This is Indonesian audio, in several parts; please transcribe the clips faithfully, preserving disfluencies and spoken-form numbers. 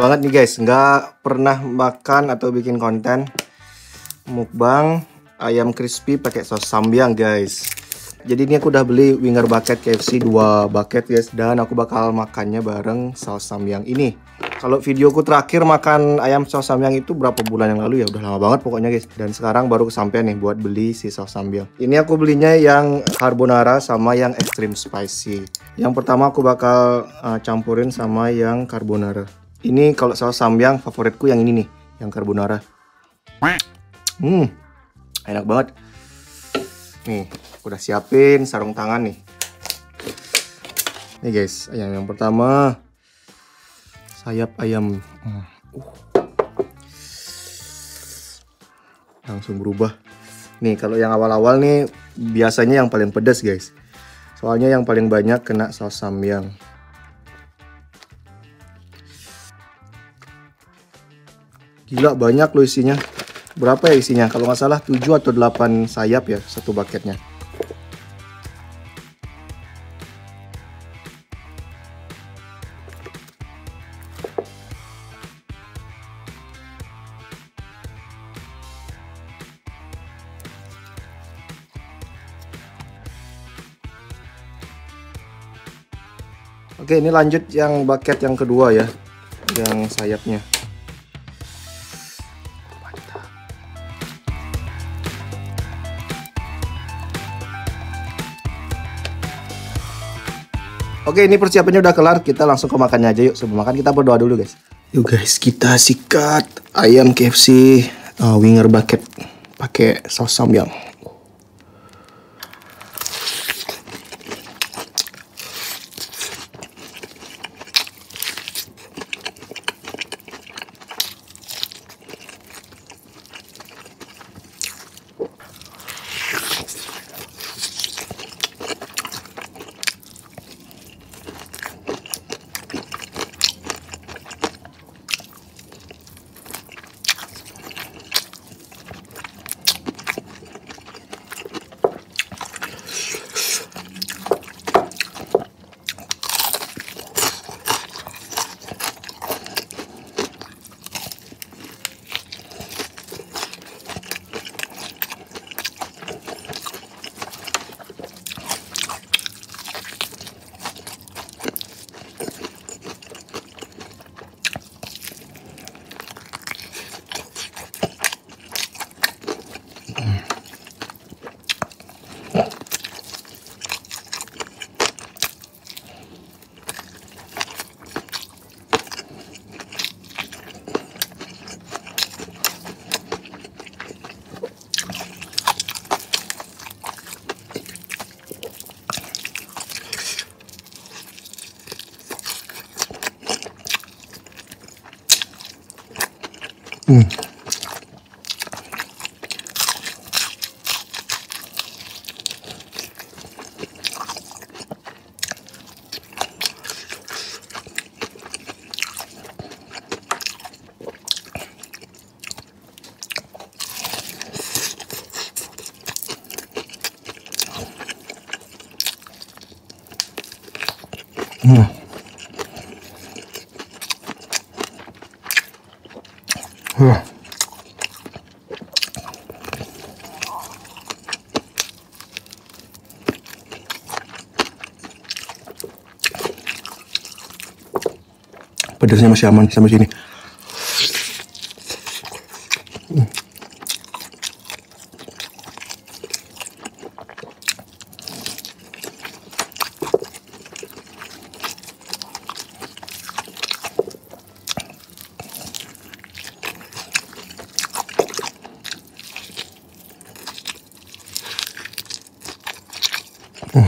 banget nih guys, nggak pernah makan atau bikin konten mukbang ayam crispy pakai saus samyang guys. Jadi ini aku udah beli Winger Bucket K F C dua bucket guys, dan aku bakal makannya bareng saus samyang ini. Kalau videoku terakhir makan ayam saus samyang itu berapa bulan yang lalu ya, udah lama banget pokoknya guys. Dan sekarang baru kesampaian nih buat beli si saus samyang. Ini aku belinya yang carbonara sama yang extreme spicy. Yang pertama aku bakal uh, campurin sama yang carbonara. Ini kalau saus samyang favoritku yang ini nih, yang carbonara. Hmm, enak banget. Nih, aku udah siapin sarung tangan nih. Nih guys, ayam yang pertama. Sayap ayam. Uh. Langsung berubah. Nih, kalau yang awal-awal nih biasanya yang paling pedas guys. Soalnya yang paling banyak kena saus samyang. Gila, banyak loh isinya. Berapa ya isinya? Kalau nggak salah tujuh atau delapan sayap ya satu bucketnya. Oke, ini lanjut yang bucket yang kedua ya, yang sayapnya. Oke, ini persiapannya udah kelar, kita langsung ke makannya aja yuk. Sebelum makan kita berdoa dulu guys. Yuk guys, kita sikat ayam K F C uh, Winger Bucket pakai saus samyang. Hmm. Hmm. Huh. Pedasnya masih aman sampai sini. Hmm. Hmm.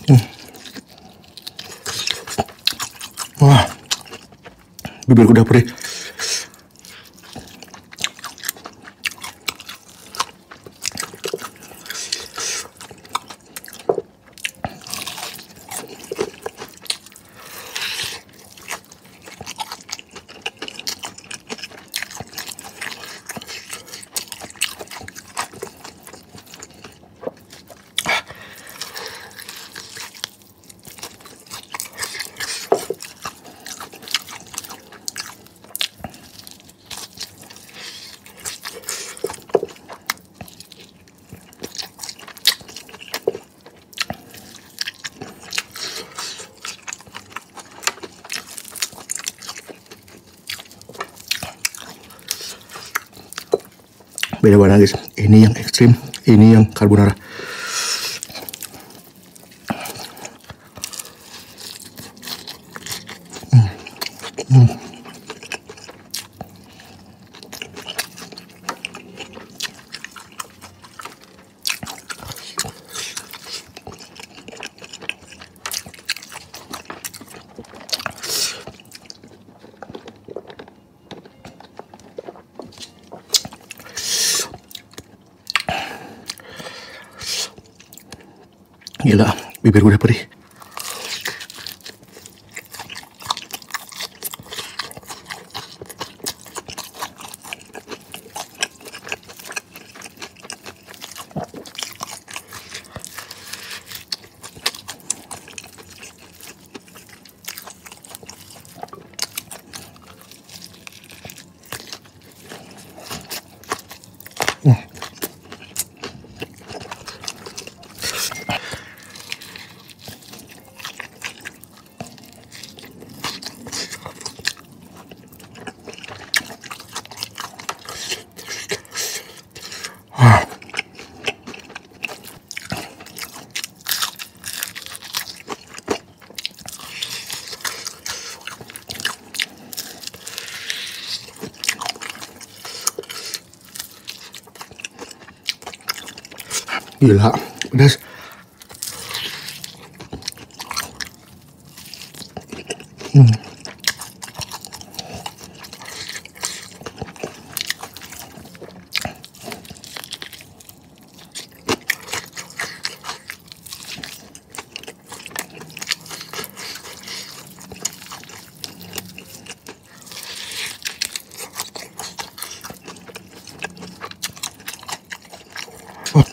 Hmm. Wah, bibirku udah perih. Beda banget guys, ini yang ekstrim, ini yang carbonara. Hmm. Hmm. Gila, bibir udah perih. Hmm. Gila, pedas. Hmm. Oh.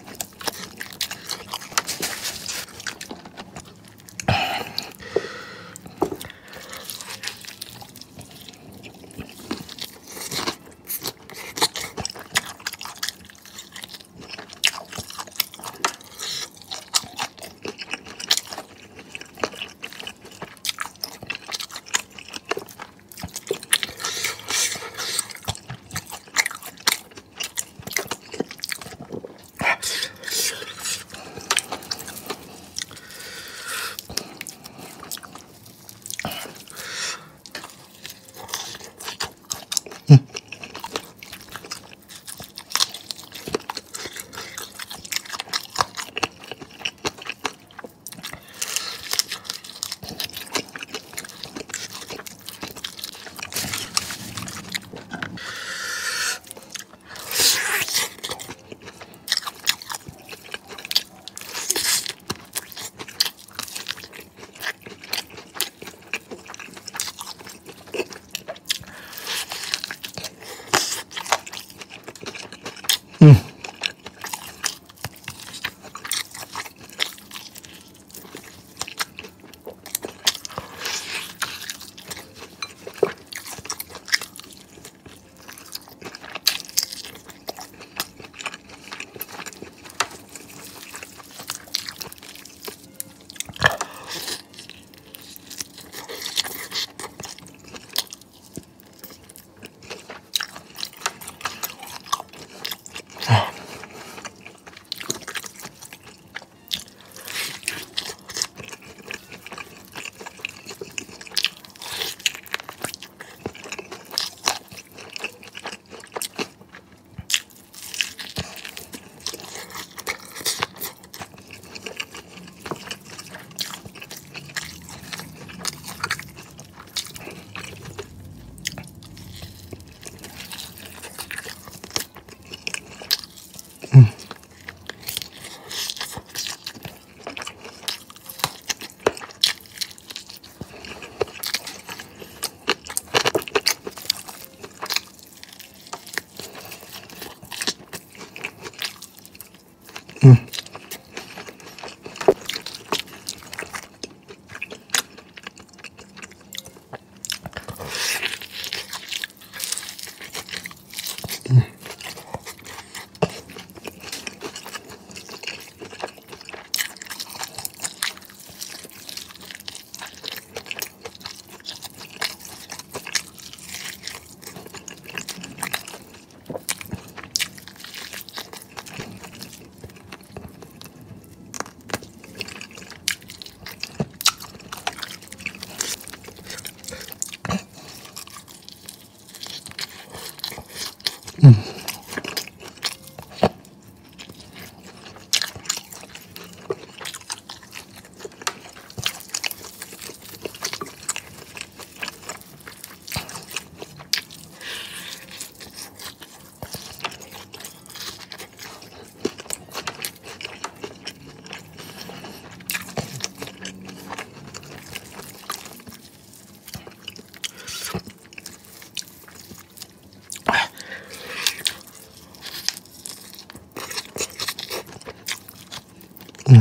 Hmm.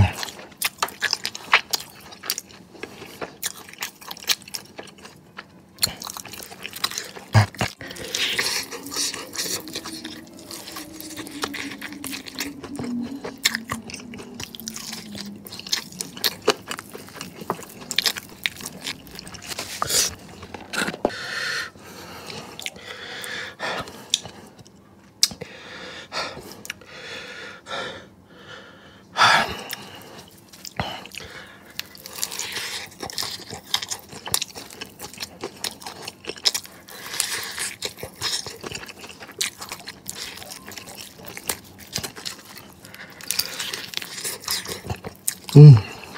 Hmm.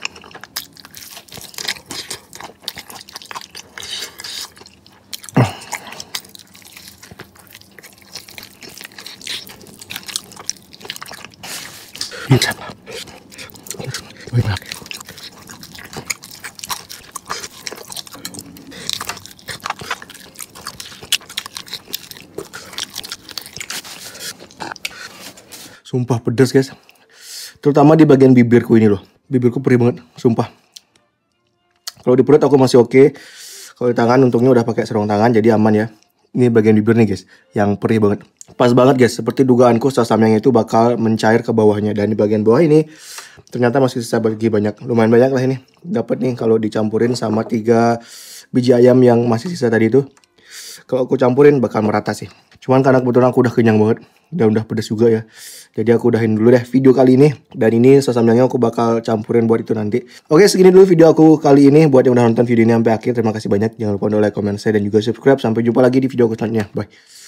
Sumpah pedas guys. Terutama di bagian bibirku ini loh. Bibirku perih banget, sumpah. Kalau di perut aku masih oke. Kalau di tangan untungnya udah pakai sarung tangan jadi aman ya. Ini bagian bibir nih guys, yang perih banget. Pas banget guys, seperti dugaanku saus samyang itu bakal mencair ke bawahnya. Dan di bagian bawah ini ternyata masih sisa bagi banyak. Lumayan banyak lah ini. Dapat nih kalau dicampurin sama tiga biji ayam yang masih sisa tadi itu. Kalau aku campurin bakal merata sih. Cuman karena kebetulan aku udah kenyang banget dan udah pedas juga ya. Jadi aku udahin dulu deh video kali ini. Dan ini saus samyangnya aku bakal campurin buat itu nanti. Oke, segini dulu video aku kali ini. Buat yang udah nonton video ini sampai akhir, terima kasih banyak. Jangan lupa untuk like, comment, share, dan juga subscribe. Sampai jumpa lagi di video aku selanjutnya. Bye.